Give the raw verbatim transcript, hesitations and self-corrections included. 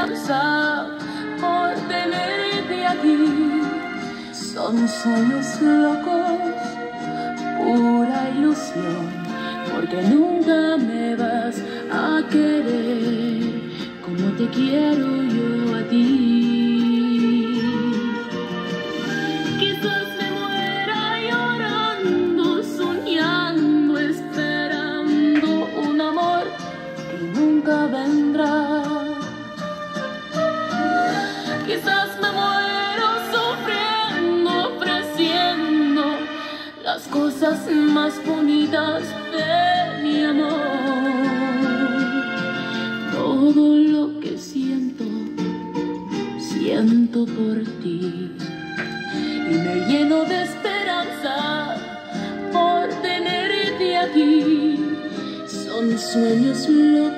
esperanza por tenerte aquí. Son sueños locos, pura ilusión, porque nunca me vas a querer como te quiero yo a ti. Quizás me muera llorando, soñando, esperando un amor que nunca vendrá. Quizás me muero sufriendo, ofreciendo las cosas más bonitas de mi amor. Todo lo que siento, siento por ti, y me lleno de esperanza por tenerte aquí. Son sueños locos,